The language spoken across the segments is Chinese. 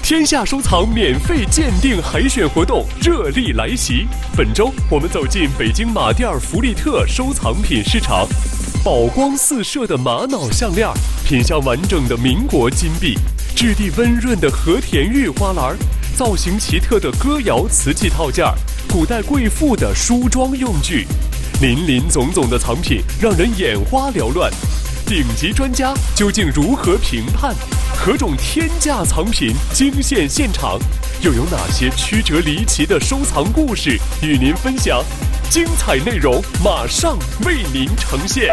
天下收藏免费鉴定海选活动热力来袭。本周我们走进北京马甸儿福利特收藏品市场，宝光四射的玛瑙项链，品相完整的民国金币，质地温润的和田玉花篮，造型奇特的歌谣瓷器套件，古代贵妇的梳妆用具，林林总总的藏品让人眼花缭乱。顶级专家究竟如何评判？何种天价藏品惊现现场？又有哪些曲折离奇的收藏故事与您分享？精彩内容马上为您呈现。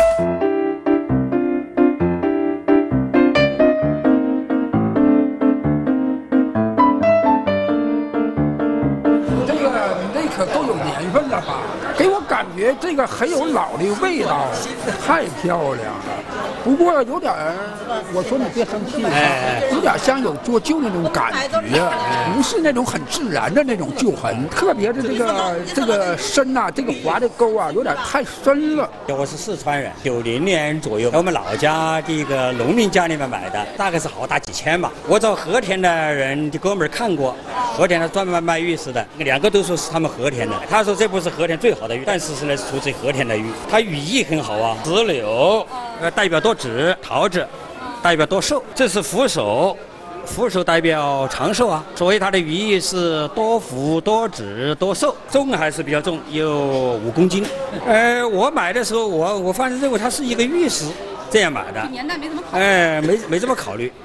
这个那可够有年份了吧？给我感觉这个很有老的味道，太漂亮了。不过有点儿，我说你别生气，有点像有做旧那种感觉，不是那种很自然的那种旧痕。特别是这个深呐、这个划的沟啊，有点太深了。 我是四川人，90年左右，我们老家的一个农民家里面买的，大概是好大几千吧。我找和田的人的哥们儿看过，和田他专门卖玉石的，两个都说是他们和田的。他说这不是和田最好的玉，但是呢出自和田的玉，它寓意很好啊，石榴代表多子，桃子代表多寿，这是福寿，福寿代表长寿啊，所以它的寓意是多福多子多寿，重还是比较重，有5公斤。我买的时候我反正认为它是一个玉石，这样买的， 年代没怎么考虑， 没这么考虑。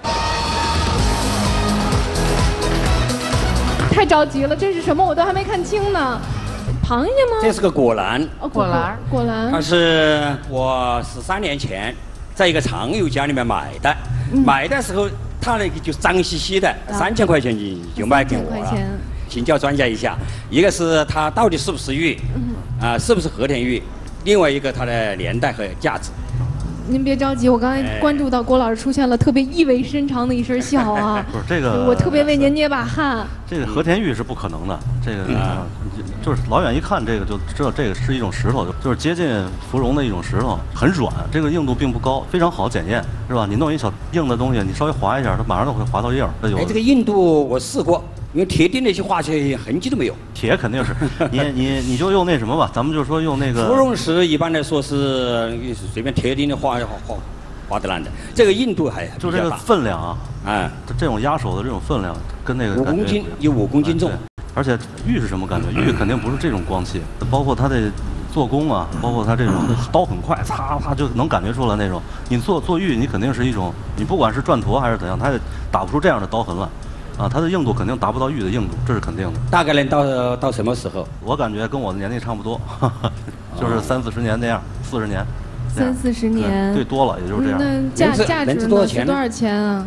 太着急了，这是什么？我都还没看清呢。螃蟹吗？ 这是个果篮， 果篮，果篮。 它是我13年前在一个常友家里面买的，买的时候他那个就脏兮兮的，3000块钱就卖给我了。请教专家一下，一个是它到底是不是玉，是不是和田玉，另外一个它的年代和价值。 您别着急，我刚才关注到郭老师出现了特别意味深长的一声笑啊！ 不是这个， 我特别为您捏把汗。 这个和田玉是不可能的，这个就是老远一看这个就知道这个是一种石头，就是接近芙蓉的一种石头，很软，这个硬度并不高，非常好检验，是吧？你弄一小硬的东西，你稍微划一下，它马上就会划到印儿。 这个硬度我试过。因为铁钉那些划起来痕迹都没有， 铁肯定是，你就用那什么吧，咱们就说用那个芙蓉石，一般来说是随便铁钉的划得烂的，这个硬度还就这个分量啊，这种压手的这种分量跟那个 5公斤有5公斤重， 而且玉是什么感觉？玉肯定不是这种光气，包括它的做工啊，包括它这种刀很快，擦就能感觉出来那种。你做玉，你肯定是一种，你不管是转陀还是怎样，它也打不出这样的刀痕来。它的硬度肯定达不到玉的硬度，这是肯定的。 大概能到什么时候？ 我感觉跟我的年龄差不多，就是30-40年那样，40年。 30-40年， 最多了也就是这样。 那价值呢？是多少钱啊？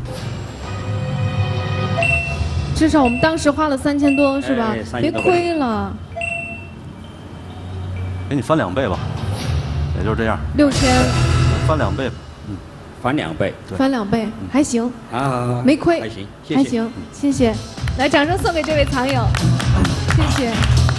至少我们当时花了3000多，是吧？别亏了。 给你翻2倍吧，也就是这样。 6000。 翻2倍。 翻2倍， 翻2倍，还行啊， 没亏， 还行， 谢谢。来，掌声送给这位藏友，谢谢。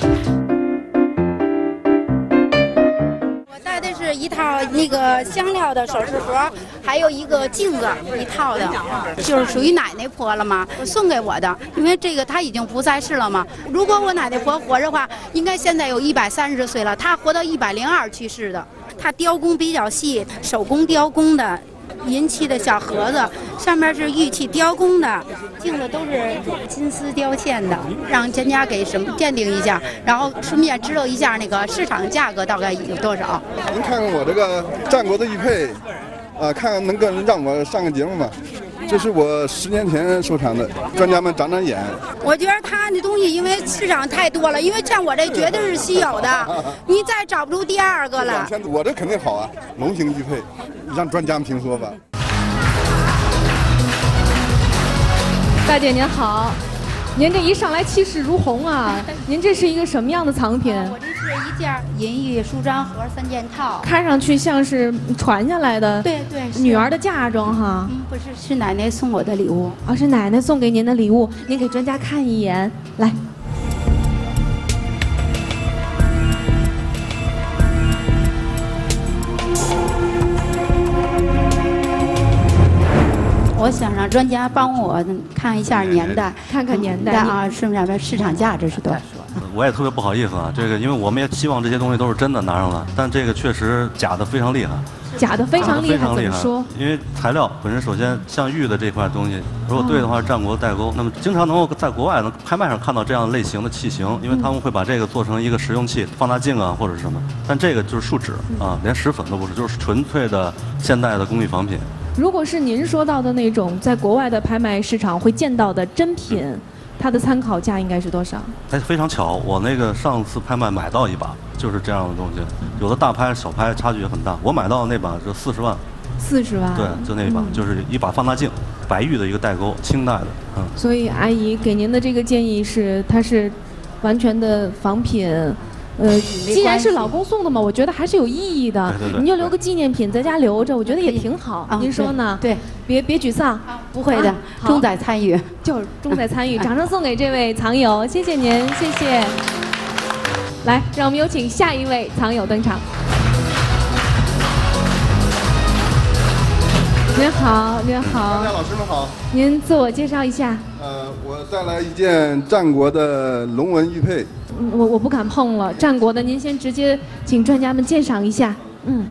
我带的是一套那个香料的首饰盒，还有一个镜子一套的，就是属于奶奶婆了嘛，送给我的。因为这个她已经不在世了嘛。如果我奶奶婆活着的话，应该现在有130岁了，她活到102去世的。她雕工比较细，手工雕工的。银器的小盒子，上面是玉器雕工的，镜子都是金丝雕嵌的，让专家给鉴定一下，然后顺便知道一下那个市场价格大概有多少。 您看看我这个战国的玉佩，看看能够让我上个节目吗？这是我10年前收藏的，专家们长眼。 我觉得他那东西因为市场太多了，因为像我这绝对是稀有的，你再找不出第2个了。 我这肯定好啊，龙形玉佩，让专家们评说吧。 大姐您好，您这一上来气势如虹啊！您这是一个什么样的藏品？ 我这是一件银玉梳妆盒3件套， 看上去像是传下来的， 对， 女儿的嫁妆哈。 不是，是奶奶送我的礼物。 是奶奶送给您的礼物，您给专家看一眼，来。 我想让专家帮我看一下年代， 看看年代啊，顺便把市场价值是多少？ 我也特别不好意思啊，这个因为我们也希望这些东西都是真的拿上来，但这个确实假的非常厉害。 假的非常厉害，怎么说？ 因为材料本身，首先像玉的这块东西，如果对的话是战国代沟，那么经常能够在国外拍卖上看到这样类型的器型，因为他们会把这个做成一个实用器，放大镜啊或者什么，但这个就是树脂啊，连石粉都不是，就是纯粹的现代的工艺仿品。 如果是您说到的那种在国外的拍卖市场会见到的真品，它的参考价应该是多少？ 非常巧，我那个上次拍卖买到一把就是这样的东西，有的大拍小拍差距也很大。我买到的那把就40万。 40万？ 对，就那一把，就是一把放大镜，白玉的一个代沟，清代的。 所以阿姨给您的这个建议是，它是完全的仿品。既然是老公送的嘛，我觉得还是有意义的。 对， 您就留个纪念品在家留着，我觉得也挺好。您说呢？ 对， 别沮丧， 不会的，重在参与， 就是重在参与。掌声送给这位藏友，谢谢您，谢谢。来，让我们有请下一位藏友登场。您好，您好。 专家老师们好。 您自我介绍一下。 我带来一件战国的龙纹玉佩。 我不敢碰了，战国的，您先直接请专家们鉴赏一下。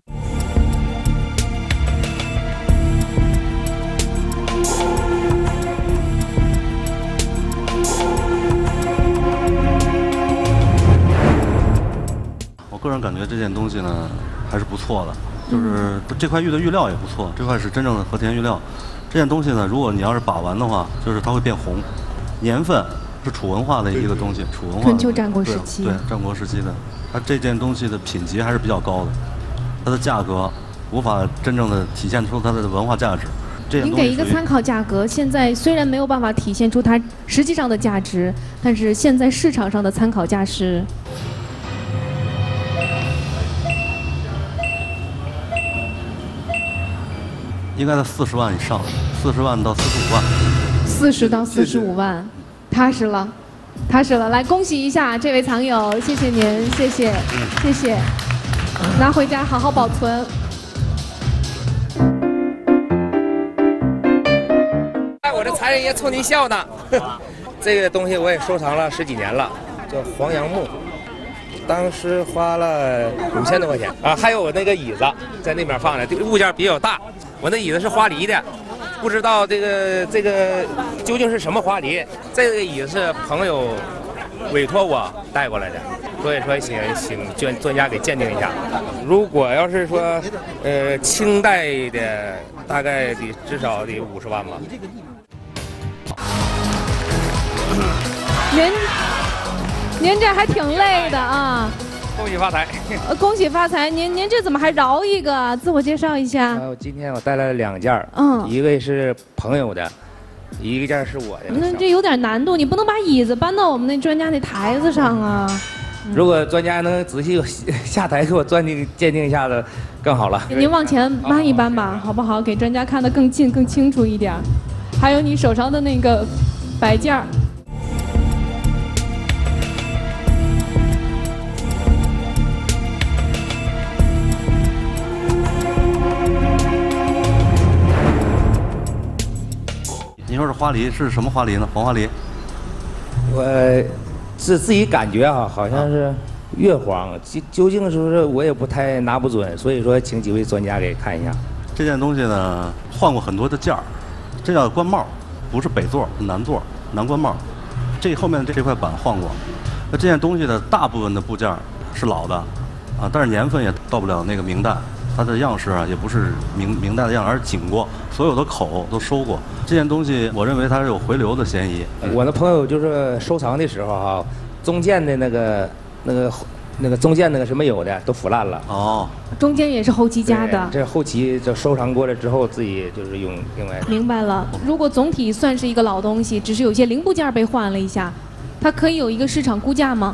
我个人感觉这件东西呢还是不错的。就是这块玉的玉料也不错，这块是真正的和田玉料。这件东西呢，如果你要是把玩的话，就是它会变红。年份是楚文化的一个东西，楚文化。 春秋战国时期。 对，战国时期的。它这件东西的品级还是比较高的，它的价格无法真正的体现出它的文化价值。 您给一个参考价格，现在虽然没有办法体现出它实际上的价值，但是现在市场上的参考价是。 应该在40万以上，40万到45万。 40到45万，踏实了，踏实了。来，恭喜一下这位藏友，谢谢您，谢谢，谢谢。拿回家好好保存。 我这财神爷冲您笑呢。这个东西我也收藏了10几年了，叫黄杨木。当时花了5000多块钱啊，还有我那个椅子在那边放着，物件比较大。我那椅子是花梨的，不知道这个究竟是什么花梨。这个椅子是朋友委托我带过来的，所以说请专家给鉴定一下。如果要是说清代的，大概至少得50万吧。 您这还挺累的啊！ 恭喜发财！ 恭喜发财！您这怎么还饶一个？自我介绍一下。 今天我带来了2件，一个是朋友的，一个件是我的。 那这有点难度，你不能把椅子搬到我们那专家那台子上啊。 如果专家能仔细下台给我鉴定一下子，更好了。 您往前搬一搬吧，好不好？给专家看得更近、更清楚一点。还有你手上的那个摆件儿。 您说是花梨是什么花梨呢？黄花梨。 我自己感觉啊，好像是月黄，究竟是不是我也不太拿不准，所以说请几位专家给看一下。 这件东西呢，换过很多的件儿，这叫官帽，不是北座，是南座，南官帽。这后面这块板换过。那这件东西的大部分的部件是老的，啊，但是年份也到不了那个明代。它的样式啊，也不是明代的样，而是紧过，所有的口都收过。这件东西，我认为它是有回流的嫌疑。 我的朋友就是收藏的时候哈，中间的那个中间那个是没有的，都腐烂了。 哦， 中间也是后期加的。 这后期就收藏过了之后，自己就是用另外。 明白了。如果总体算是一个老东西，只是有些零部件被换了一下，它可以有一个市场估价吗？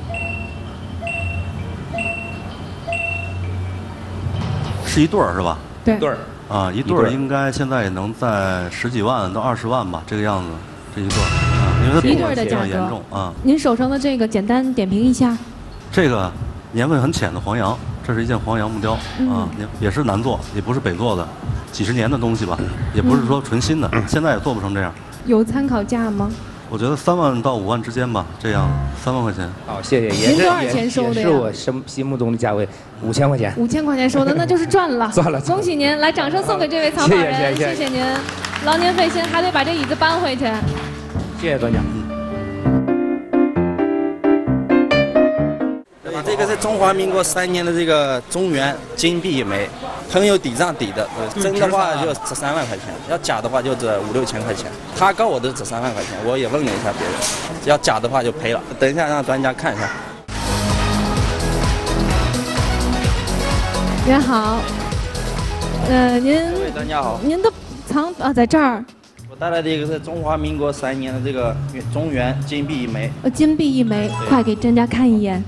是一对儿是吧？ 对。 对儿。 啊，一对儿应该现在也能在10几万到20万吧，这个样子，这一对儿啊，因为它一对儿的价格严重啊。 您手上的这个简单点评一下。 这个年份很浅的黄杨，这是一件黄杨木雕啊，也是南座，也不是北座的。 几十年的东西吧，也不是说纯新的，现在也做不成这样。 有参考价吗？ 我觉得3万到5万之间吧，这样3万块钱。 好，谢谢。 您多少钱收的呀？ 也是我心目中的价位，5000块钱。 5000块钱收的，那就是赚了。 赚了， 恭喜您！来，掌声送给这位藏宝人， 谢谢您。劳年费先还得把这椅子搬回去。 谢谢专家。 这个是中华民国3年的这个中原金币一枚，很有抵账底的。真的话就值3万块钱，要假的话就值5、6千块钱。他告我的值3万块钱，我也问了一下别人，要假的话就赔了。等一下让专家看一下。 您好，您专家好， 您的藏在这儿。 我带来的一个是中华民国3年的这个中原金币一枚。 金币一枚，快给专家看一眼。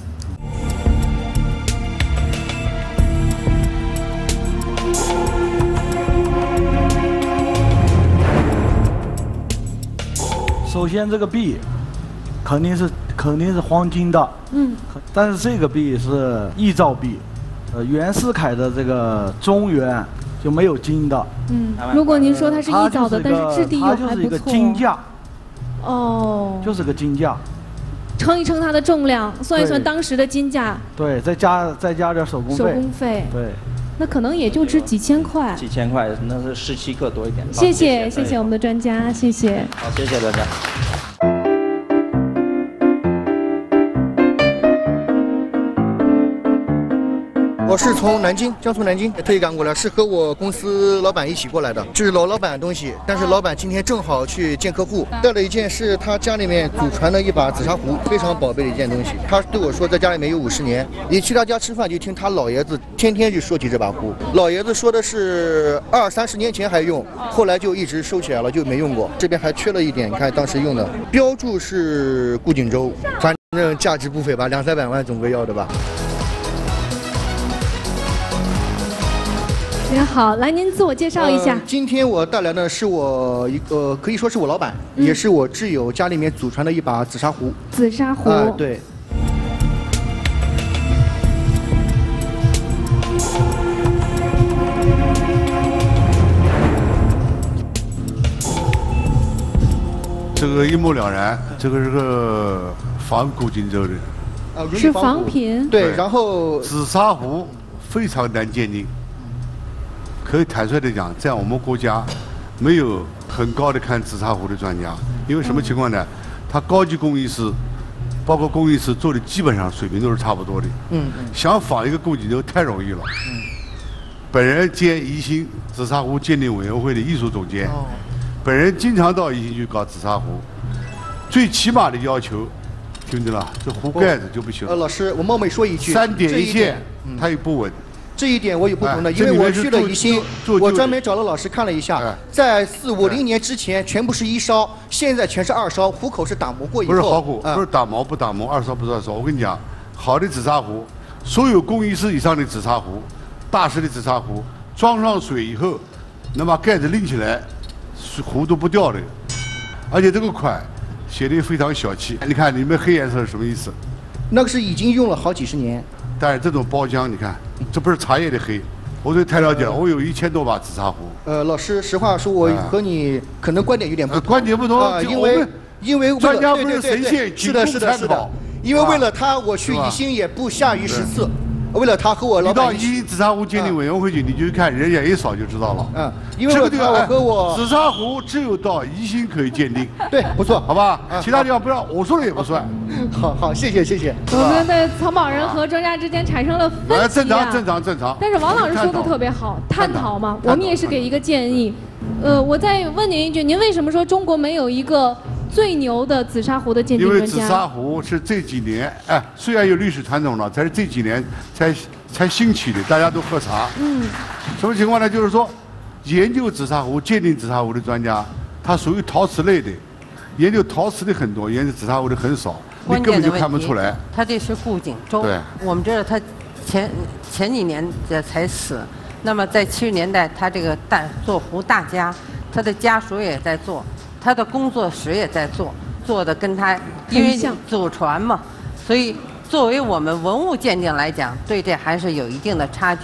首先，这个币肯定是黄金的，但是这个币是臆造币，袁世凯的这个中原就没有金的。 如果您说它是臆造的，但是质地又还不错。 它就是一个金价。 哦。 就是个金价。 称一称它的重量，算一算当时的金价。 对，再加点手工费。手工费。 对。 那可能也就值几千块。 几千块，那是17克多一点。 谢谢我们的专家，谢谢。 好，谢谢专家。 我是从南京，江苏南京特意赶过来，是和我公司老板一起过来的，这是老板的东西。但是老板今天正好去见客户，带了一件是他家里面祖传的一把紫砂壶，非常宝贝的一件东西。他对我说，在家里面有50年，你去他家吃饭就听他老爷子天天就说起这把壶。老爷子说的是20、30年前还用，后来就一直收起来了，就没用过。这边还缺了一点，你看当时用的标注是顾景舟，反正价值不菲吧，200、300万总归要的吧。 您好，来您自我介绍一下。 今天我带来的是我一个可以说是我老板，也是我挚友家里面祖传的一把紫砂壶。 紫砂壶。 对。 这个一目了然，这个是个仿顾景舟的。 是仿品。 对，然后紫砂壶非常难鉴定。可以坦率地讲，在我们国家，没有很高的看紫砂壶的专家，因为什么情况呢？他高级工艺师，包括工艺师做的基本上水平都是差不多的。想仿一个顾景舟太容易了。本人兼宜兴紫砂壶鉴定委员会的艺术总监，本人经常到宜兴去搞紫砂壶，最起码的要求，听着了，这壶盖子就不行。 老师，我冒昧说一句 ，3点一线，它也不稳。 这一点我有不同的，因为我去了宜兴，我专门找了老师看了一下，在4、50年之前全部是1烧，现在全是2烧，壶口是打磨过以后。 不是好壶，不是打磨不打磨，2烧不2烧。我跟你讲，好的紫砂壶，所有工艺师以上的紫砂壶，大师的紫砂壶，装上水以后，能把盖子拎起来，壶都不掉的，而且这个款写的非常小气。你看里面黑颜色是什么意思？ 那个是已经用了好几十年。 但是这种包浆，你看，这不是茶叶的黑，我对太了解了。我有1000多把紫砂壶。 老师，实话说，我和你可能观点有点不同。 观点不同啊， 因为专家不是神仙， 是的，因为为了他，我去宜兴也不下于10次。为了他和我老板， 你到宜兴紫砂壶鉴定委员会去，你就看人家一扫就知道了。 因为我和我紫砂壶只有到宜兴可以鉴定。 对，不错， 好吧，其他地方不让，我说了也不算。 好，谢谢。 我们的藏宝人和专家之间产生了分歧啊。 正常。 但是王老师说的特别好，探讨嘛，我们也是给一个建议。我再问您一句，您为什么说中国没有一个最牛的紫砂壶的鉴定专家？ 因为紫砂壶是这几年，虽然有历史传统了，才是这几年才兴起的，大家都喝茶。什么情况呢？就是说，研究紫砂壶、鉴定紫砂壶的专家，他属于陶瓷类的，研究陶瓷的很多，研究紫砂壶的很少，你根本就看不出来。 他这是顾景舟， 对， 我们知道他前几年才死。那么在70年代，他这个做壶大家，他的家属也在做，他的工作室也在做的跟他因为祖传嘛，所以作为我们文物鉴定来讲，对这还是有一定的差距。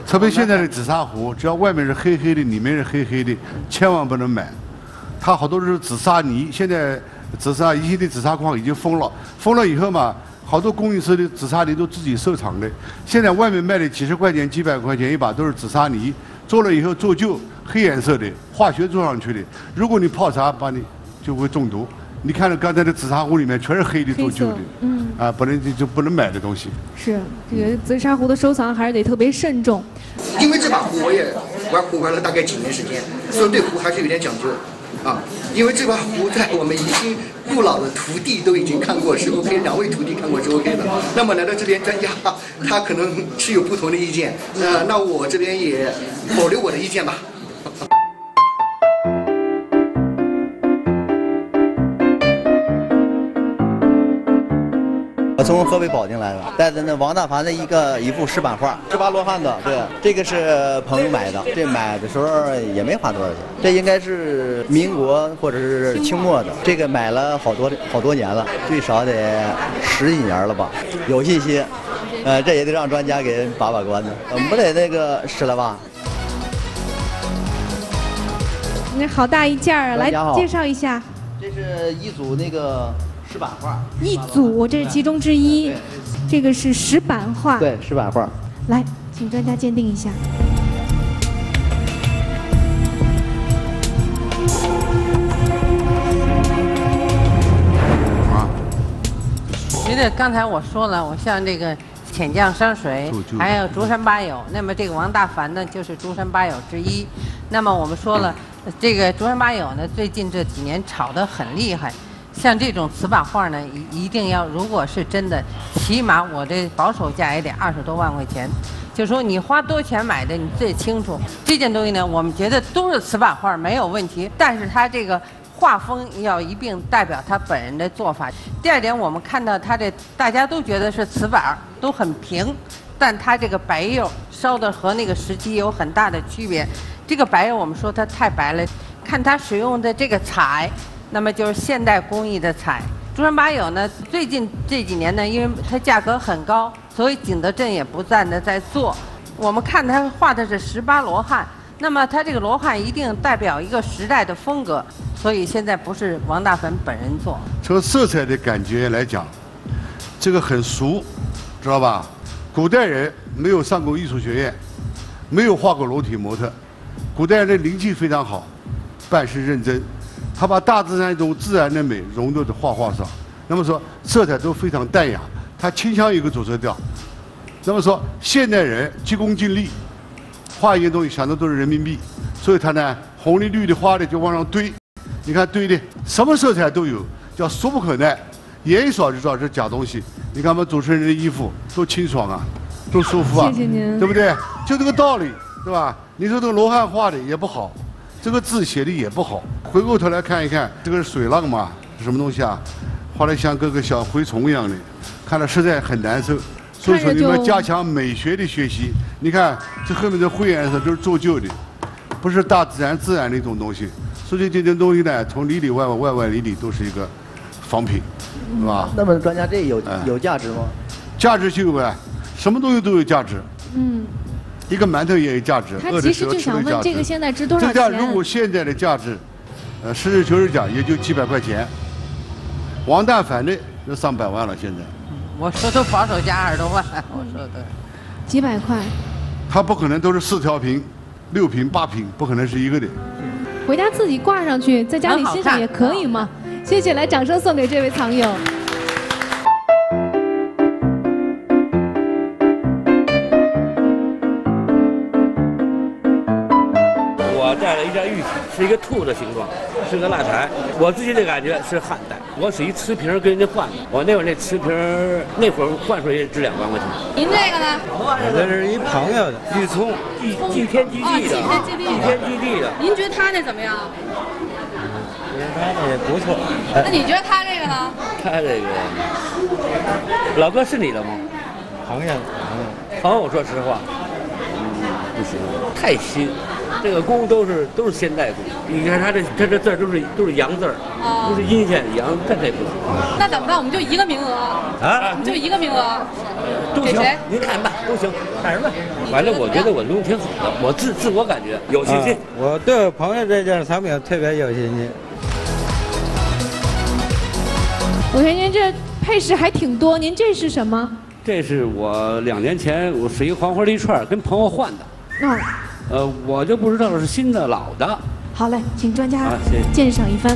特别现在的紫砂壶，只要外面是黑黑的，里面是黑黑的，千万不能买。它好多是紫砂泥，现在紫砂一些的紫砂矿已经封了，封了以后嘛，好多供应商的紫砂泥都自己收藏的。现在外面卖的几十块钱、几百块钱一把都是紫砂泥，做了以后做旧，黑颜色的，化学做上去的。如果你泡茶，把你就会中毒。你看到刚才的紫砂壶里面全是黑的做旧的，不能就不能买的东西。 是这个紫砂壶的收藏还是得特别慎重。 因为这把壶我玩了大概几年时间，所以对壶还是有点讲究啊。因为这把壶在我们已经不老的徒弟都已经看过是 OK， 2位徒弟看过是 OK 的。那么来到这边专家他可能是有不同的意见，那我这边也保留我的意见吧。 我从河北保定来的，带着那王大凡的一幅石板画，18罗汉的，对，这个是朋友买的，这买的时候也没花多少钱，这应该是民国或者是清末的，这个买了好多年了，最少得10几年了吧，有信心，这也得让专家给把关的，我们不得那个10来万。 那好大一件儿，来介绍一下。 这是一组那个。石板画， 一组，这是其中之一，这个是石板画。 对，石板画。 来，请专家鉴定一下。 觉得刚才我说了，我像这个浅江山水，还有竹山八友，那么这个王大凡呢，就是竹山八友之一。那么我们说了，这个竹山八友呢，最近这几年炒得很厉害。像这种瓷板画呢，一定要，如果是真的，起码我这保守价也得20多万块钱。就说你花多钱买的，你最清楚。这件东西呢，我们觉得都是瓷板画没有问题，但是它这个画风要一并代表他本人的做法。第二点，我们看到他这大家都觉得是瓷板，都很平，但它这个白釉烧的和那个石漆有很大的区别。这个白釉我们说它太白了，看它使用的这个彩。那么就是现代工艺的彩，竹山八友呢，最近这几年呢，因为它价格很高，所以景德镇也不断的在做。我们看它画的是18罗汉，那么它这个罗汉一定代表一个时代的风格，所以现在不是王大凡本人做。 从色彩的感觉来讲，这个很俗，知道吧？古代人没有上过艺术学院，没有画过裸体模特，古代人的灵气非常好，办事认真。他把大自然一种自然的美融入到画画上，那么说色彩都非常淡雅，他倾向一个主色调。那么说现代人急功近利，画一件东西想的都是人民币，所以他呢红的绿的花的就往上堆，你看堆的什么色彩都有，叫俗不可耐，眼一扫就知道是假东西。你看我们主持人的衣服多清爽啊，多舒服啊， 谢谢您， 对不对？就这个道理，对吧？你说这个罗汉画的也不好。这个字写的也不好，回过头来看一看，这个是水浪嘛，是什么东西啊？画的像个小蛔虫一样的，看了实在很难受。所以说你们要加强美学的学习。你看这后面的灰颜色都是做旧的，不是大自然自然的一种东西。所以这种东西呢，从里里外外外外里里都是一个仿品，是吧？ 那么专家这有价值吗？ 价值就有呗，什么东西都有价值。一个馒头也有价值， 他其实就想问这个现在值多少钱？ 这价如果现在的价值，实事求是讲，也就几百块钱。王大凡的那上百万了，现在。 我说都保守价20多万，我说的。 几百块。 他不可能都是4条屏、6屏、8屏，不可能是一个的。 回家自己挂上去，在家里欣赏也可以嘛。谢谢，来掌声送给这位藏友。 带了一件玉体，是一个兔的形状，是个蜡台。我自己的感觉是汉代，我是一瓷瓶跟人家换的。我那会儿那瓷瓶那会儿换出来也值2万块钱。 您这个呢？ 我这是一朋友的玉琮，祭天祭地的，祭天祭地的。 您觉得他那怎么样？ 我觉得他那也不错。 那你觉得他这个呢？ 他这个，老哥是你的吗？朋友，我说实话。 不行，太新。这个工都是现代工，你看他这字儿都是洋字儿，都是阴线洋，这不行。 那怎么办？我们就一个名额啊， 我们就一个名额， 都行，您看吧，都行，看什么？反正我觉得我弄挺好的，我自我感觉有信心。 我对我朋友这件产品特别有信心。 我看您这配饰还挺多，您这是什么？ 这是我2年前我是一个黄花梨串跟朋友换的。我就不知道是新的老的。 好嘞，请专家谢谢鉴赏一番。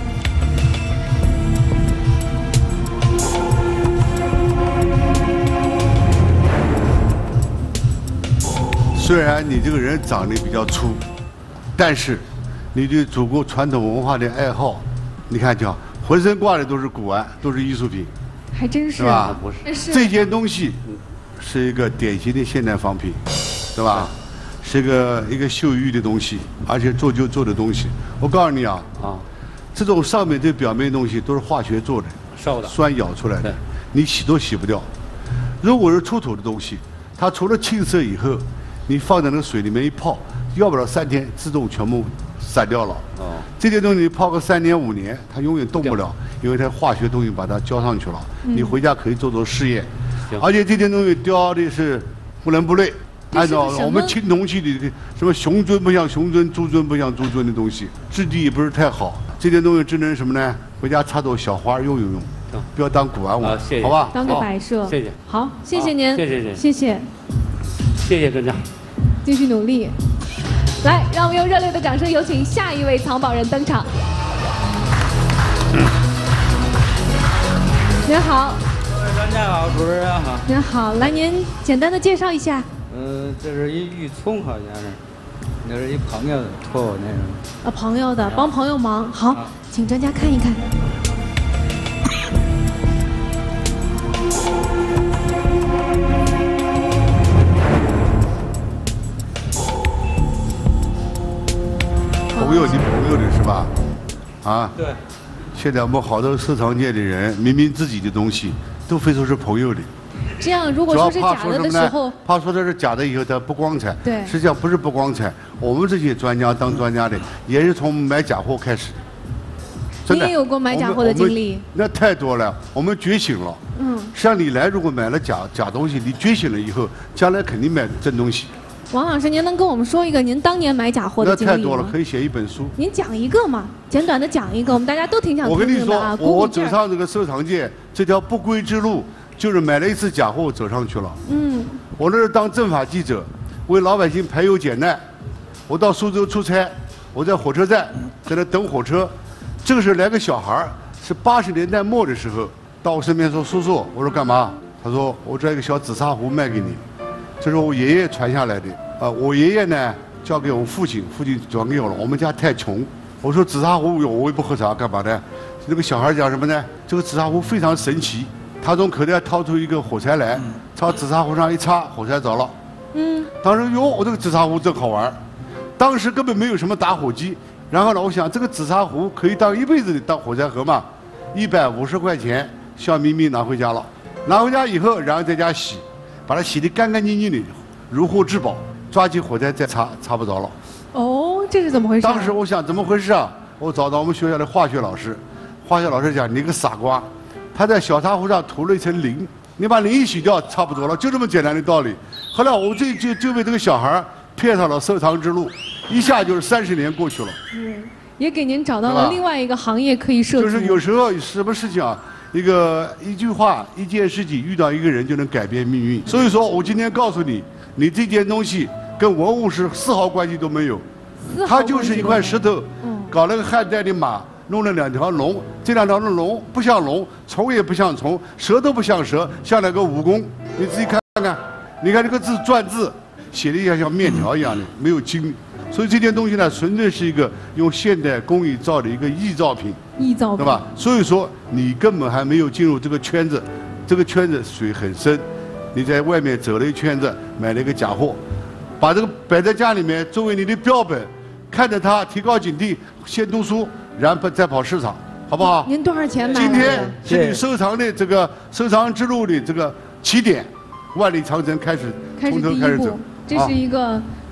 虽然你这个人长得比较粗，但是你对祖国传统文化的爱好，你看瞧，浑身挂的都是古玩，都是艺术品， 还真是吧？ 不是这件东西是一个典型的现代仿品，对吧？是一个秀玉的东西，而且做就做的东西。我告诉你啊，这种上面这表面的东西都是化学做的， 烧的， 酸咬出来的，你洗都洗不掉。如果是出土的东西，它除了沁色以后，你放在那个水里面一泡，要不了3天，自动全部散掉了。这些东西你泡个3年5年，它永远动不了，因为它化学东西把它浇上去了。你回家可以做试验，而且这些东西雕的是不伦不类。按照我们青铜器里的什么雄尊不像雄尊，猪尊不像猪尊的东西，质地也不是太好。这些东西只能什么呢？回家插朵小花用，不要当古玩玩，好吧？ 当个摆设。 谢谢。 好，谢谢您。 谢谢专家。 继续努力。来，让我们用热烈的掌声有请下一位藏宝人登场。您好。 专家好，主持人好。 您好，来您简单的介绍一下。 这是一玉琮，好像是，那是一朋友托我那种。 朋友的，帮朋友忙。好，请专家看一看。 朋友，你朋友的是吧？啊。 对。 现在我们好多收藏界的人，明明自己的东西都非说是朋友的。 这样，如果说是假的的时候， 怕说这是假的以后它不光彩。 对， 实际上不是不光彩，我们这些专家当专家的也是从买假货开始。 你也有过买假货的经历？ 那太多了，我们觉醒了。实际上你来如果买了假东西，你觉醒了以后，将来肯定买真东西。 王老师，您能跟我们说一个您当年买假货的经历吗？ 那太多了，可以写一本书。 您讲一个嘛，简短的讲一个，我们大家都挺想听听的啊。 我跟你说，我走上这个收藏界这条不归之路。就是买了一次假货走上去了。我那是当政法记者，为老百姓排忧解难。我到苏州出差，我在火车站在那等火车，这个时候来个小孩，是80年代末的时候，到我身边说：“叔叔。”我说：“干嘛？”他说：“我这一个小紫砂壶卖给你，这是我爷爷传下来的。我爷爷呢交给我父亲，父亲转给我了。我们家太穷。我说紫砂壶我也不喝茶，干嘛的？那个小孩讲什么呢？这个紫砂壶非常神奇。他从口袋掏出一个火柴来，朝紫砂壶上一插，火柴着了。当时哟，我这个紫砂壶真好玩。当时根本没有什么打火机。然后呢，我想这个紫砂壶可以当一辈子的当火柴盒嘛，150块钱，笑眯眯拿回家了。拿回家以后，然后在家洗，把它洗得干干净净的，如获至宝。抓起火柴再插，插不着了。 哦，这是怎么回事？ 当时我想怎么回事啊？我找到我们学校的化学老师，化学老师讲你个傻瓜。他在小茶壶上涂了一层磷，你把磷一洗掉，差不多了，就这么简单的道理。后来我就被这个小孩骗上了收藏之路，一下就是30年过去了。 也给您找到了另外一个行业可以涉足。 就是有时候什么事情啊，一句话、一件事情遇到一个人就能改变命运。所以说我今天告诉你，你这件东西跟文物是丝毫关系都没有，它就是一块石头，搞了个汉代的马。弄了2条龙，这2条龙不像龙，虫也不像虫，蛇都不像蛇，像那个蜈蚣。你自己看看，你看这个字篆字写的像面条一样的，没有筋。所以这件东西呢，纯粹是一个用现代工艺造的一个臆造品，对吧？所以说你根本还没有进入这个圈子，这个圈子水很深。你在外面走了一圈子，买了一个假货，把这个摆在家里面作为你的标本，看着它提高警惕，先读书。然后再跑市场，好不好？ 您多少钱买的？ 今天是你收藏的这个收藏之路的这个起点，万里长城从头开始走。 这是一个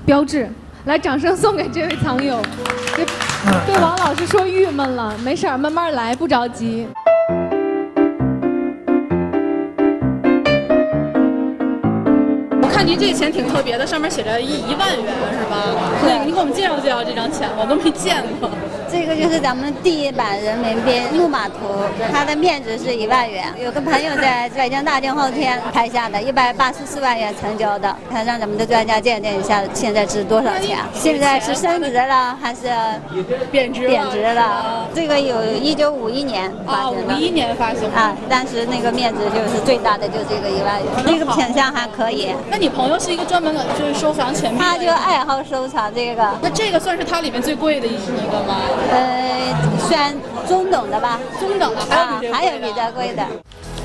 标志。来，掌声送给这位藏友。对王老师说郁闷了，没事儿，慢慢来，不着急。 我看您这个钱挺特别的，上面写着1万元是吧？对，你给我们介绍介绍这张钱，我都没见过。 这个就是咱们第1版人民币木马图，它的面值是1万元。有个朋友在北京大静后天拍下的，184万元成交的，看让咱们的专家鉴定一下，现在值多少钱？现在是升值了还是贬值了？这个有1951年发行的，51年发行啊，当时那个面值就是最大的就这个1万元，这个品相还可以。 那你朋友是一个专门就是收藏钱币， 他就爱好收藏这个。 那这个算是它里面最贵的一个吗？ 算中等的吧， 中等的还有比这贵的。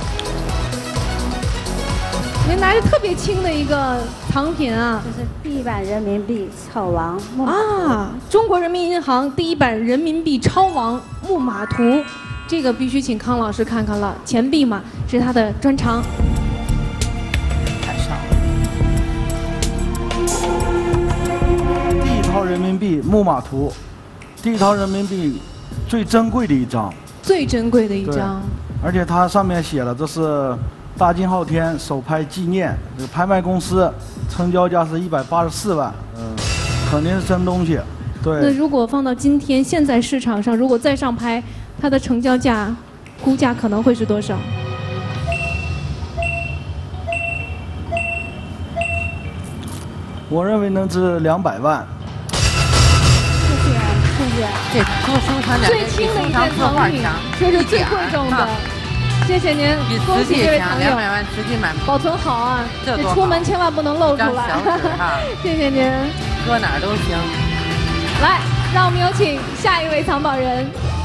您拿着特别轻的一个藏品啊， 这是第1版人民币超王啊，中国人民银行第1版人民币超王木马图，这个必须请康老师看看了，钱币嘛是他的专长。 太少了。第1套人民币木马图。第1套人民币最珍贵的一张， 最珍贵的一张， 而且它上面写了这是大金昊天首拍纪念，这个拍卖公司成交价是184万，肯定是真东西。对。 那如果放到今天现在市场上，如果再上拍，它的成交价估价可能会是多少？ 我认为能值200万。 这多收藏点， 最轻的一件藏品，这是最贵重的。谢谢您，恭喜这位藏友，保存好啊！这出门千万不能露出来。谢谢您， 搁哪儿都行。 来，让我们有请下一位藏宝人。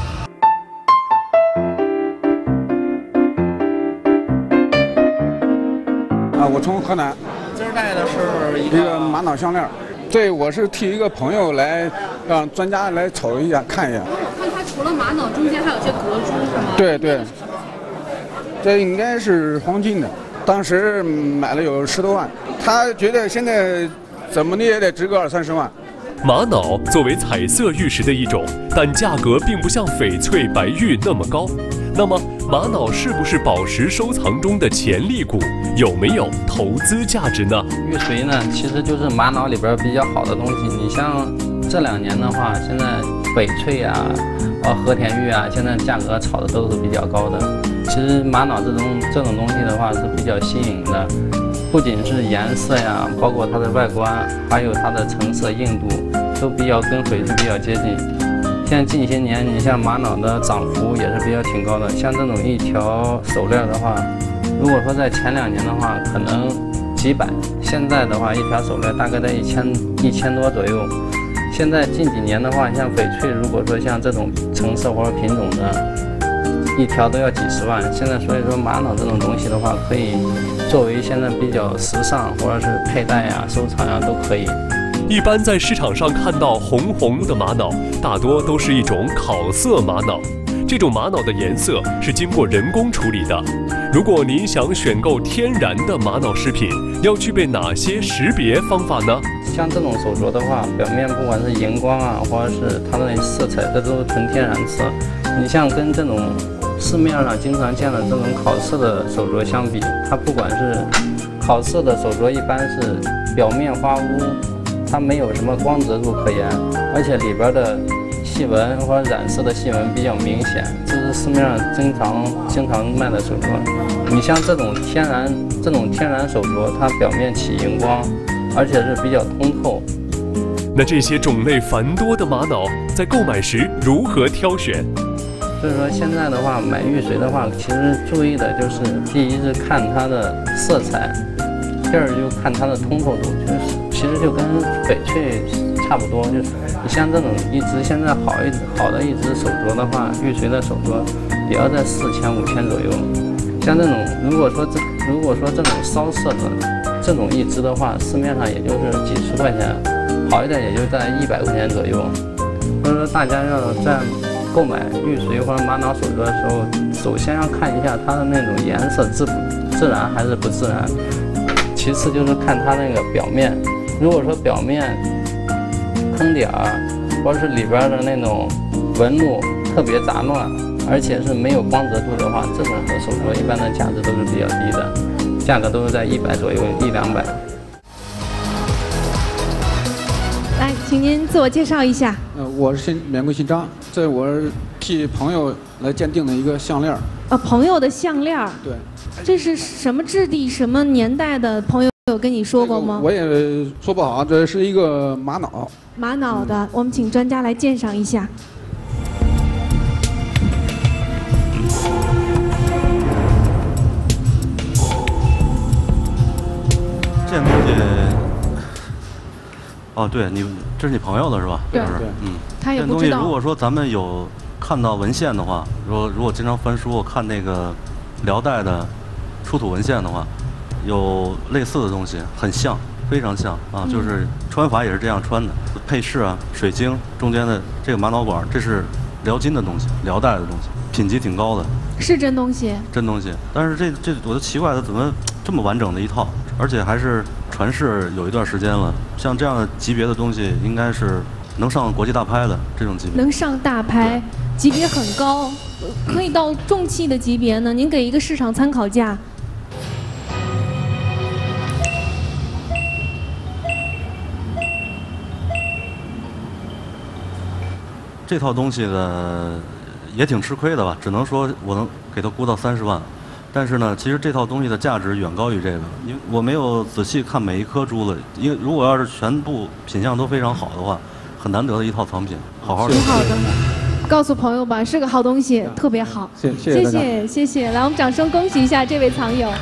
啊，我从河南。 今儿戴的是一个玛瑙项链。对，我是替一个朋友来，让专家来瞅一下，看一下。 看它除了玛瑙，中间还有些隔珠，是吗？ 对对，这应该是黄金的，当时买了有10多万，他觉得现在怎么的也得值个20-30万。 玛瑙作为彩色玉石的一种，但价格并不像翡翠、白玉那么高。那么，玛瑙是不是宝石收藏中的潜力股？有没有投资价值呢？ 玉髓呢，其实就是玛瑙里边比较好的东西。你像这2年的话，现在翡翠啊，和田玉啊，现在价格炒的都是比较高的。其实玛瑙这种东西的话是比较新颖的，不仅是颜色呀，包括它的外观，还有它的成色硬度，都比较跟翡翠比较接近。现在近些年，你像玛瑙的涨幅也是比较挺高的。像这种一条手链的话，如果说在前2年的话，可能几百，现在的话一条手链大概在1000多左右。现在近几年的话，像翡翠，如果说像这种成色或者品种的，一条都要几十万。现在所以说玛瑙这种东西的话，可以作为现在比较时尚或者是佩戴呀、收藏呀都可以。 一般在市场上看到红的玛瑙，大多都是一种烤色玛瑙。这种玛瑙的颜色是经过人工处理的。如果您想选购天然的玛瑙饰品，要具备哪些识别方法呢？ 像这种手镯的话，表面不管是荧光啊，或者是它的色彩，这都是纯天然色。你像跟这种市面上经常见的这种烤色的手镯相比，它不管是烤色的手镯，一般是表面花污，它没有什么光泽度可言，而且里边的细纹或者染色的细纹比较明显，这是市面上经常卖的手镯。你像这种天然手镯，它表面起荧光，而且是比较通透。 那这些种类繁多的玛瑙，在购买时如何挑选？ 所以说现在的话，买玉髓的话，其实注意的就是，第一是看它的色彩，第二就看它的通透度，其实就跟翡翠差不多。就是你像这种一只现在好的一只手镯的话，玉髓的手镯也要在4000、5000左右。像这种如果说这种烧色的这种一只的话，市面上也就是几十块钱，好一点也就在100块钱左右。所以说大家要在购买玉髓或者玛瑙手镯的时候，首先要看一下它的那种颜色自然还是不自然，其次就是看它那个表面如果说表面坑点儿，或者是里边的那种纹路特别杂乱，而且是没有光泽度的话，这种的手镯一般的价值都是比较低的，价格都是在100左右，100-200。 来，请您自我介绍一下。 我是免贵姓张，这我是替朋友来鉴定的一个项链。 朋友的项链。 对。 这是什么质地、什么年代的？朋友有跟你说过吗？ 我也说不好，这是一个玛瑙。 玛瑙的，我们请专家来鉴赏一下。 这东西，哦，对你，这是你朋友的是吧？ 对，他也不知道。 这东西如果说咱们有看到文献的话，如果经常翻书看那个辽代的出土文献的话，有类似的东西，很像，非常像啊，就是穿法也是这样穿的，配饰啊，水晶中间的这个玛瑙管，这是辽金的东西，辽代的东西，品级挺高的， 是真东西。 真东西，但是这我就奇怪了，怎么这么完整的一套，而且还是传世有一段时间了，像这样的级别的东西，应该是能上国际大拍的这种级别。 能上大拍，级别很高，可以到重器的级别呢。您给一个市场参考价。 这套东西呢，也挺吃亏的吧，只能说我能给它估到30万。但是呢，其实这套东西的价值远高于这个，因为我没有仔细看每一颗珠子，因为如果要是全部品相都非常好的话，很难得的一套藏品，好好的。 挺好的，告诉朋友吧，是个好东西，特别好。谢谢，来，我们掌声恭喜一下这位藏友。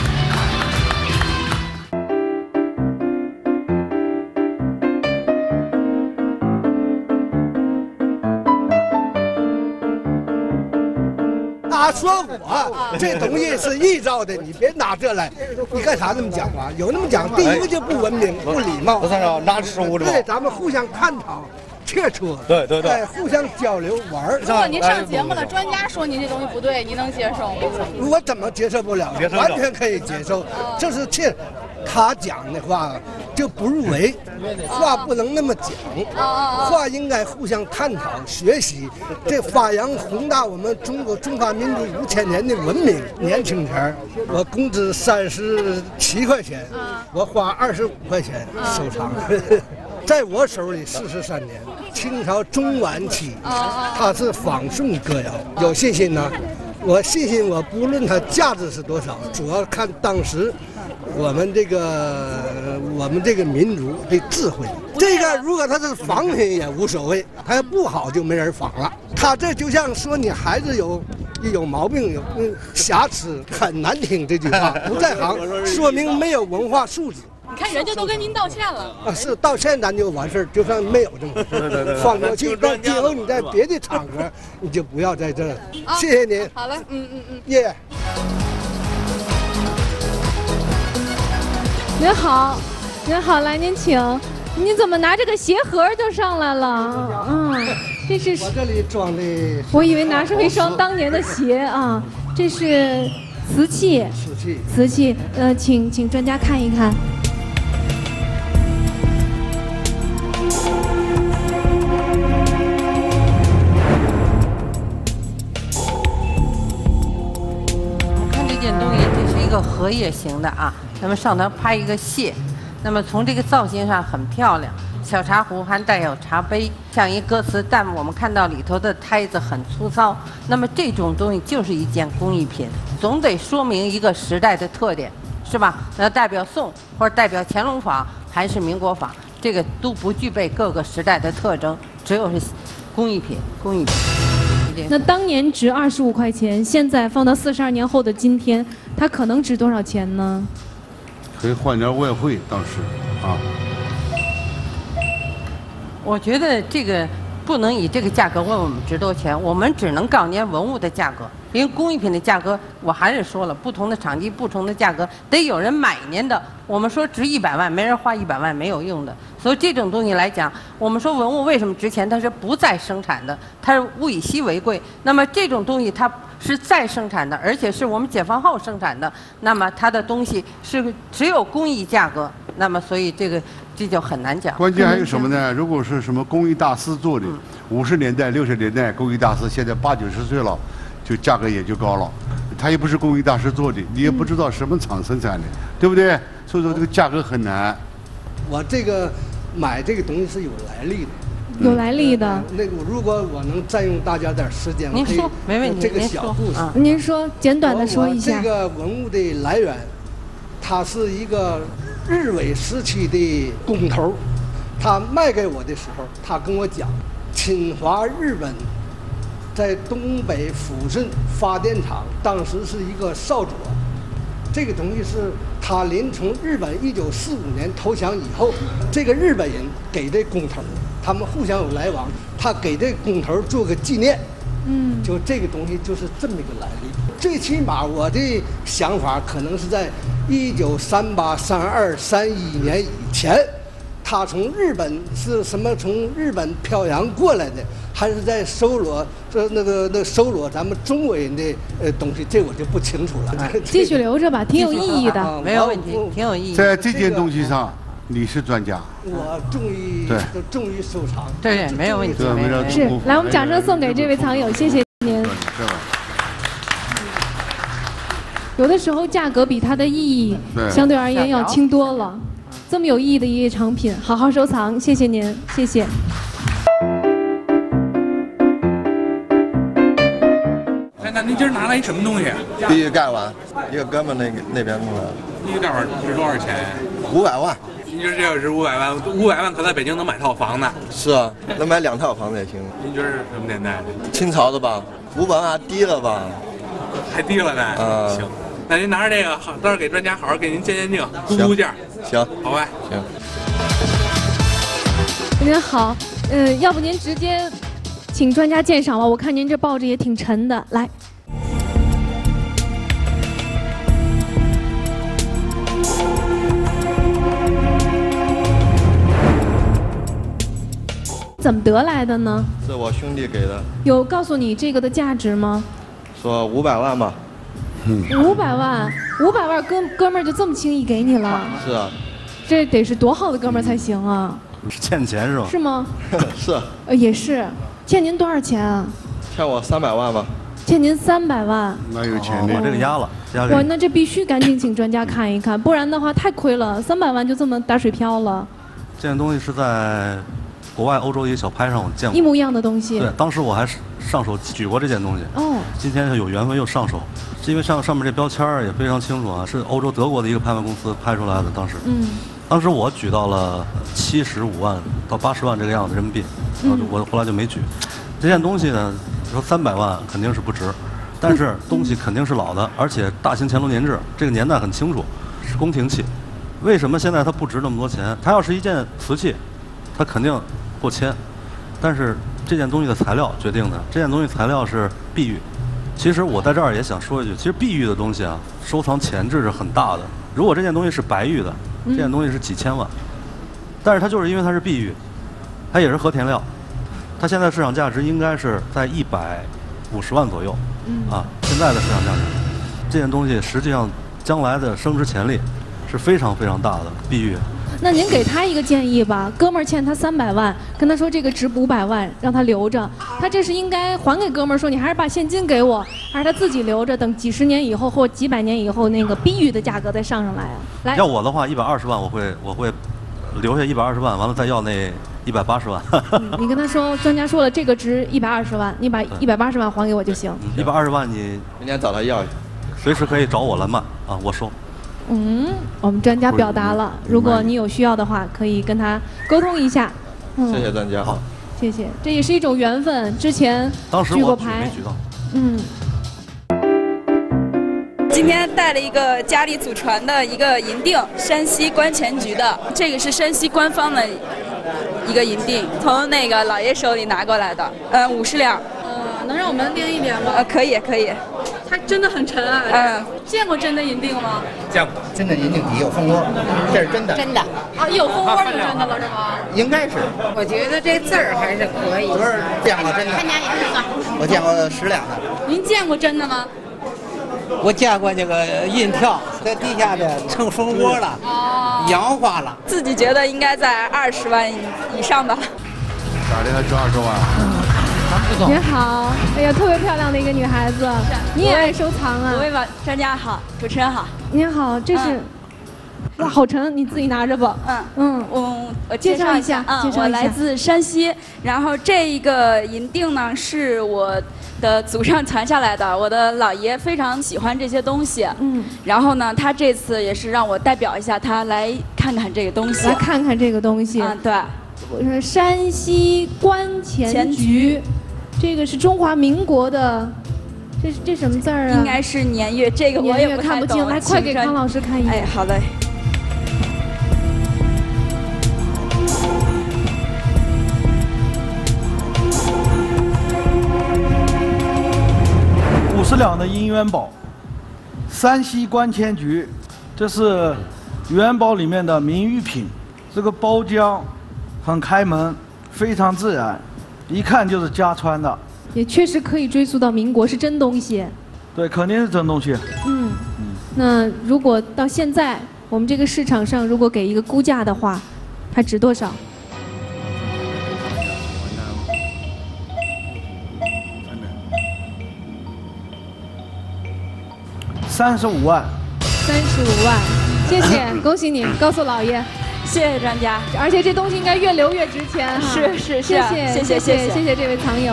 他说我这东西是臆造的，你别拿这来，你干啥那么讲话？有那么讲，第一个就不文明、不礼貌。 不是拿失误的。 对，咱们互相探讨、切磋， 对， 互相交流玩儿。 如果您上节目了，专家说您这东西不对，您能接受吗？ 我怎么接受不了？完全可以接受，就是切。他讲的话就不入围，话不能那么讲，话应该互相探讨学习，这发扬宏大我们中华民族5000年的文明。年轻前我工资37块钱，我花25块钱收藏，在我手里43年，清朝中晚期，它是仿宋歌谣，有信心呢。我信心，我不论它价值是多少，主要看当时我们这个民族的智慧。这个如果它是仿品也无所谓，它要不好就没人仿了。它这就像说你孩子有毛病、有瑕疵，很难听这句话。不在行，说明没有文化素质。 你看人家都跟您道歉了啊，是道歉咱就完事儿，就算没有这么回事。 对， 放过去。但今后你在别的场合，你就不要在这儿。谢谢您。 好嘞， 耶。 您好，来您请。你怎么拿这个鞋盒就上来了？这是我这里装的。 我以为拿出一双当年的鞋啊，这是瓷器。请专家看一看。 看这件东西，这是一个荷叶形的啊，咱们上头拍一个蟹。那么从这个造型上很漂亮，小茶壶还带有茶杯，像一歌词，但我们看到里头的胎子很粗糙。那么这种东西就是一件工艺品，总得说明一个时代的特点，是吧？那代表宋或者代表乾隆坊还是民国坊，这个都不具备各个时代的特征，只有是工艺品。 那当年值25块钱，现在放到42年后的今天，它可能值多少钱呢？ 可以换点外汇，当时啊。 我觉得这个不能以这个价格问我们值多少钱，我们只能告诉您文物的价格，因为工艺品的价格，我还是说了，不同的场地、不同的价格，得有人买您的。我们说值100万，没人花100万没有用的。所以这种东西来讲，我们说文物为什么值钱？它是不再生产的，它是物以稀为贵。那么这种东西它是再生产的，而且是我们解放后生产的，那么它的东西是只有工艺价格。那么所以这个这就很难讲。 关键还有什么呢？如果是什么工艺大师做的，50年代、60年代工艺大师，现在80、90岁了，就价格也就高了。他也不是工艺大师做的，你也不知道什么厂生产的，对不对？所以说这个价格很难。 我这个买这个东西是有来历的。 有来历的。 那个，如果我能占用大家点时间， 您说没问题。 这个小故事， 您说，简短的说一下。 这个文物的来源，它是一个日伪时期的工头，他卖给我的时候，他跟我讲，侵华日本在东北抚顺发电厂，当时是一个少佐。这个东西是他临从日本1945年投降以后，这个日本人给这工头，他们互相有来往，他给这工头做个纪念。就这个东西就是这么一个来历。最起码我的想法可能是在1938、32、31年以前，他从日本是什么？从日本漂洋过来的，还是在收罗收罗咱们中国人的东西？这我就不清楚了。 继续留着吧，挺有意义的。 没有问题，挺有意义。 在这件东西上，你是专家。 我重于收藏。 对，没有问题。 是，来，我们掌声送给这位藏友，谢谢您。有的时候价格比它的意义相对而言要轻多了。这么有意义的一个藏品，好好收藏，谢谢您，谢谢。 哎，那您今儿拿来一什么东西？ 碧玉盖碗，一个哥们那边弄的。 碧玉盖碗值多少钱 ？500万。 您觉得这个值500万？500万可在北京能买套房呢。 是啊，能买2套房子也行。 您觉得是什么年代的？ 清朝的吧？500万低了吧？ 还低了呢。行。那您拿着这个，好，到时候给专家好好给您鉴定，估价。 行， 好吧。 行。 您好，要不您直接请专家鉴赏吧？我看您这抱着也挺沉的，来。怎么得来的呢？ 是我兄弟给的。 有告诉你这个的价值吗？ 说500万吧。 500万，500万哥们儿就这么轻易给你了？ 是啊。 这得是多好的哥们儿才行啊！ 是欠钱是吧？ 是吗？ 是。 也是。欠您多少钱啊？ 欠我300万吧。 欠您300万。 那有钱的， 我这个压了。 哇，那这必须赶紧请专家看一看，不然的话太亏了，300万就这么打水漂了。 这件东西是在国外欧洲一个小拍上我见过。 一模一样的东西。 对，当时我还上手举过这件东西。 哦。 今天是有缘分又上手。是因为上面这标签也非常清楚啊，是欧洲德国的一个拍卖公司拍出来的。当时我举到了75万到80万这个样子人民币，我后来就没举。这件东西呢，说300万肯定是不值，但是东西肯定是老的，而且大清乾隆年制，这个年代很清楚，是宫廷器。为什么现在它不值那么多钱？它要是一件瓷器，它肯定过千，但是这件东西的材料决定的，这件东西材料是碧玉。其实我在这儿也想说一句，其实碧玉的东西啊，收藏潜质是很大的。如果这件东西是白玉的，这件东西是几千万，但是它就是因为它是碧玉，它也是和田料，它现在市场价值应该是在150万左右，现在的市场价值。这件东西实际上将来的升值潜力是非常非常大的，碧玉。 那您给他一个建议吧，哥们儿欠他300万，跟他说这个值500万，让他留着。他这是应该还给哥们儿，说你还是把现金给我，还是他自己留着，等几十年以后或几百年以后，那个碧玉的价格再上来啊？来， 要我的话，120万我会留下120万，完了再要那180万。 你跟他说，专家说了这个值120万，你把180万还给我就行。 120万你明天找他要去， 随时可以找我来卖啊，我收。 我们专家表达了，如果你有需要的话，可以跟他沟通一下。 谢谢专家。 好， 谢谢，这也是一种缘分。之前举过牌， 今天带了一个家里祖传的一个银锭，山西官钱局的，这个是山西官方的一个银锭，从那个老爷手里拿过来的，50两。 能让我们掂一掂吗？ 可以可以。 它真的很沉啊！见过真的银锭吗？ 见过，真的银锭底有蜂窝，这是真的。 真的啊，有蜂窝就真的了是吗？ 应该是。 我觉得这字儿还是可以。 不是见过真的。 看见也是个。 我见过10两的。 您见过真的吗？ 我见过那个银条在地下的成蜂窝了，氧化了。 自己觉得应该在20万以上吧。 打的还是20万。 你好，哎呀，特别漂亮的一个女孩子，你也爱收藏啊？ 五位专家好，主持人好。 您好，这是。哇，好沉，你自己拿着吧。 我介绍一下，我来自山西，然后这一个银锭呢是我的祖上传下来的，我的姥爷非常喜欢这些东西，然后呢，他这次也是让我代表一下他来看看这个东西， 来看看这个东西。 对， 我说山西观前局，这个是中华民国的。这什么字儿啊？ 应该是年月，这个我也不看不清。来，快给康老师看一眼。 哎，好嘞。 50两的银元宝，山西观前局，这是元宝里面的名玉品。这个包浆很开门，非常自然，一看就是家穿的。 也确实可以追溯到民国，是真东西。 对，肯定是真东西。 那如果到现在，我们这个市场上如果给一个估价的话，它值多少 ？35万。 35万，谢谢，恭喜你，告诉姥爷。 谢谢专家， 而且这东西应该越留越值钱哈。 是，谢谢这位藏友。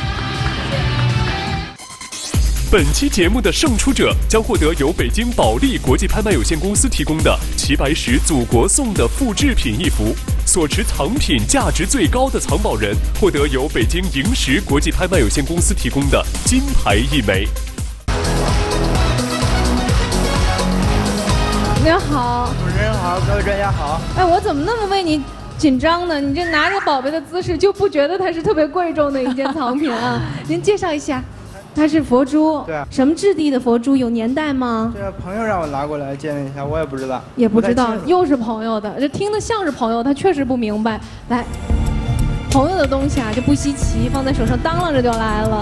本期节目的胜出者将获得由北京保利国际拍卖有限公司提供的齐白石祖国颂的复制品一幅，所持藏品价值最高的藏宝人获得由北京萤石国际拍卖有限公司提供的金牌一枚。 您好， 主持人好，各位专家好。 哎，我怎么那么为你紧张呢？你这拿着宝贝的姿势，就不觉得它是特别贵重的一件藏品啊？您介绍一下。它是佛珠， 对， 什么质地的佛珠？有年代吗？ 这朋友让我拿过来鉴定一下，我也不知道。 也不知道，又是朋友的，这听得像是朋友，他确实不明白。来，朋友的东西啊，这不稀奇，放在手上当啷着就来了。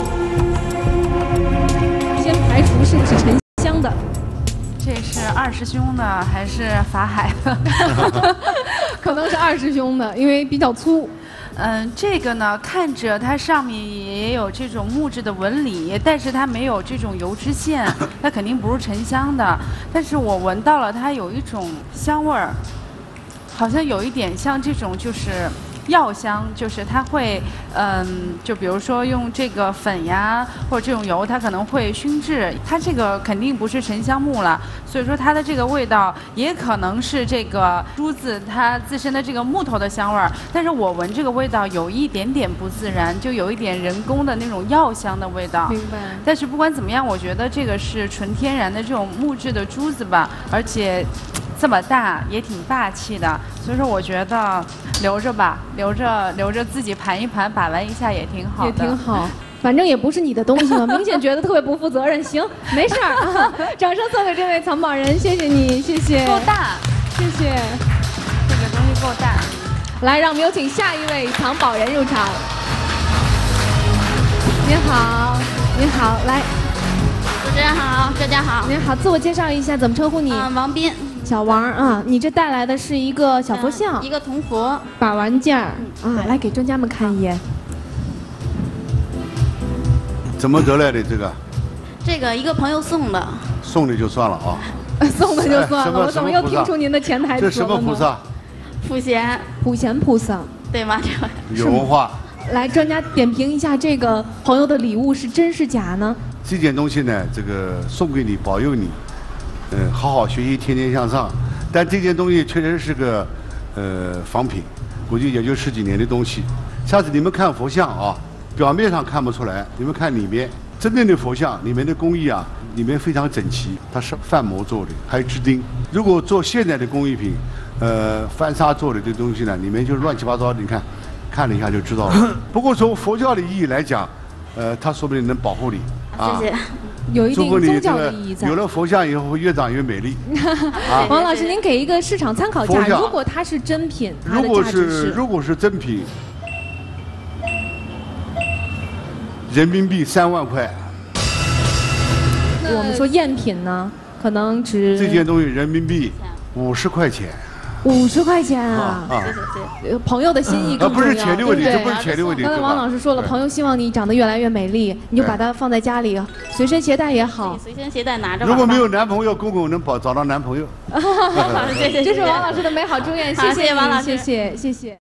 先排除是不是沉香的。 这是二师兄的还是法海的？ 可能是二师兄的，因为比较粗。 这个呢，看着它上面也有这种木质的纹理，但是它没有这种油脂线，它肯定不是沉香的。但是我闻到了它有一种香味儿，好像有一点像这种就是药香，就是它会就比如说用这个粉呀或者这种油，它可能会熏制。它这个肯定不是沉香木了，所以说它的这个味道也可能是这个珠子它自身的这个木头的香味儿。但是我闻这个味道有一点点不自然，就有一点人工的那种药香的味道。 明白。 但是不管怎么样，我觉得这个是纯天然的这种木质的珠子吧，而且这么大也挺霸气的，所以说我觉得留着吧，留着自己盘一盘，把玩一下也挺好的。 也挺好，反正也不是你的东西嘛，明显觉得特别不负责任。行，没事儿啊，掌声送给这位藏宝人，谢谢你，谢谢。 够大， 谢谢。 这个东西够大。 来，让我们有请下一位藏宝人入场。您好，您好，来。 主持人好，大家好。 您好，自我介绍一下，怎么称呼你？ 王斌。 小王啊，你这带来的是一个小佛像， 一个铜佛把玩件儿啊，来给专家们看一眼。 怎么得来的这个？ 这个一个朋友送的。 送的就算了啊。 送的就算了，我怎么又听出您的潜台词了呢？ 这什么菩萨？ 普贤。 普贤菩萨， 对吗？ 有文化。 来，专家点评一下这个朋友的礼物是真是假呢？ 这件东西呢，这个送给你，保佑你。好好学习，天天向上。但这件东西确实是个仿品，估计也就10几年的东西。下次你们看佛像啊，表面上看不出来，你们看里面真正的佛像里面的工艺啊，里面非常整齐，它是翻模做的，还有支钉。如果做现代的工艺品，翻砂做的这东西呢，里面就乱七八糟，你看了一下就知道了。不过从佛教的意义来讲，它说不定能保护你啊。 谢谢。 有一定宗教的意义在。 有了佛像以后会越长越美丽。 王老师，您给一个市场参考价，如果它是真品，它的价值是？ 如果是真品，人民币3万块。 那我们说赝品呢，可能值这件东西人民币50块钱。 50块钱啊！ 谢谢。 朋友的心意更重要， 不是钱的问题，这不是钱的问题。 刚才王老师说了，朋友希望你长得越来越美丽，你就把它放在家里，随身携带也好。 随身携带拿着。 如果没有男朋友，公公能找到男朋友。 这是王老师的美好祝愿，谢谢王老师， 谢谢。